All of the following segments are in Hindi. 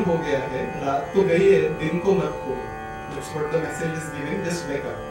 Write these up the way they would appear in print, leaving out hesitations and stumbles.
हो गया है, रात तो गई है, दिन को मत खो। That's what the message is giving. Just wake up.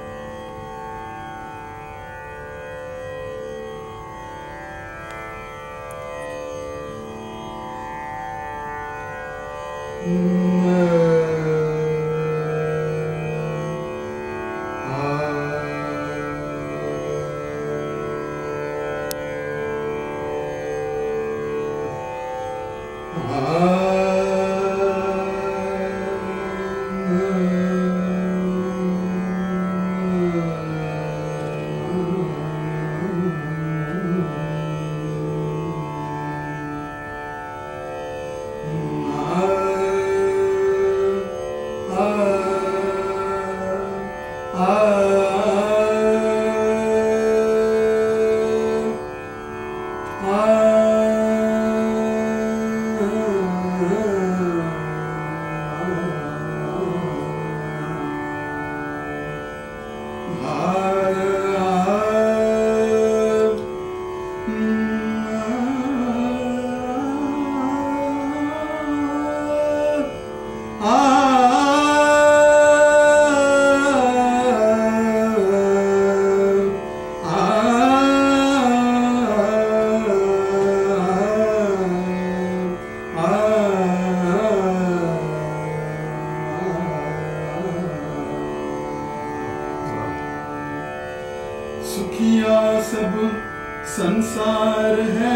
सुखिया सब संसार है,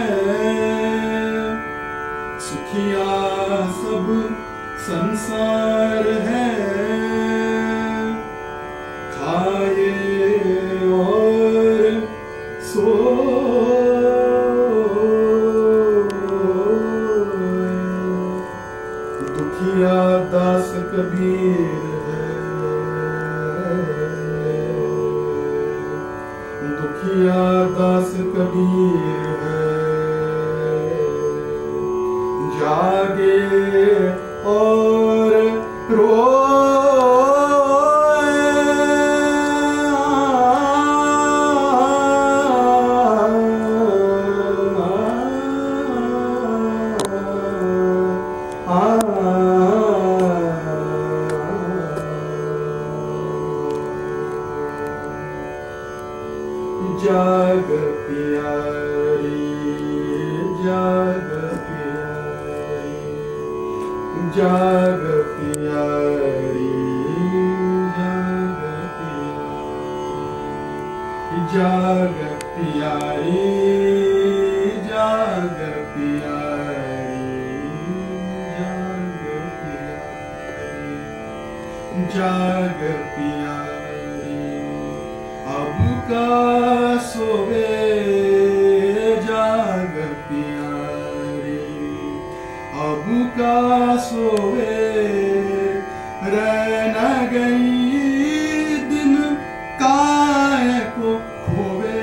सुखिया सब संसार है, खाए और सोए। दुखिया दास कबीर है, दुखिया दास कबीर है, जागे और रोए। जाग प्यारी, जाग प्यारी, जाग प्यारी, जाग प्यारी, जाग प्यारी, जाग प्यारी। अब का सोवे जाग प्यारी, अब का सोवे रह न गई दिन काय को खोवे।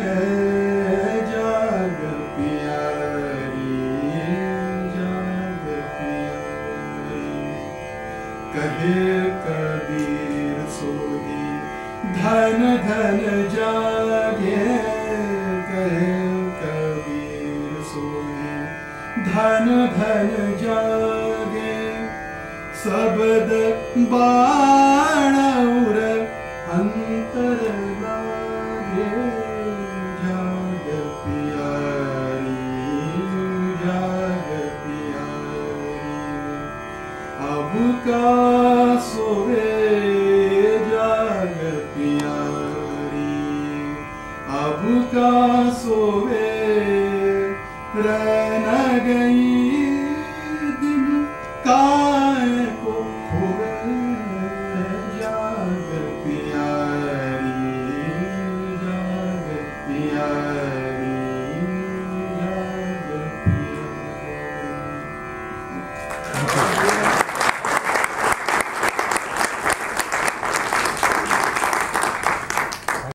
जाग प्यारी, जाग प्यारी, कहे कबीर सोही धन धन जागे, कहे कबीर सोही धन धन जागे। शब्द बाण उर अंतर लागे। जाग प्यारी, जाग प्यारी, अब का सोवे जाग प्यारी, अब का सोवे रह न गई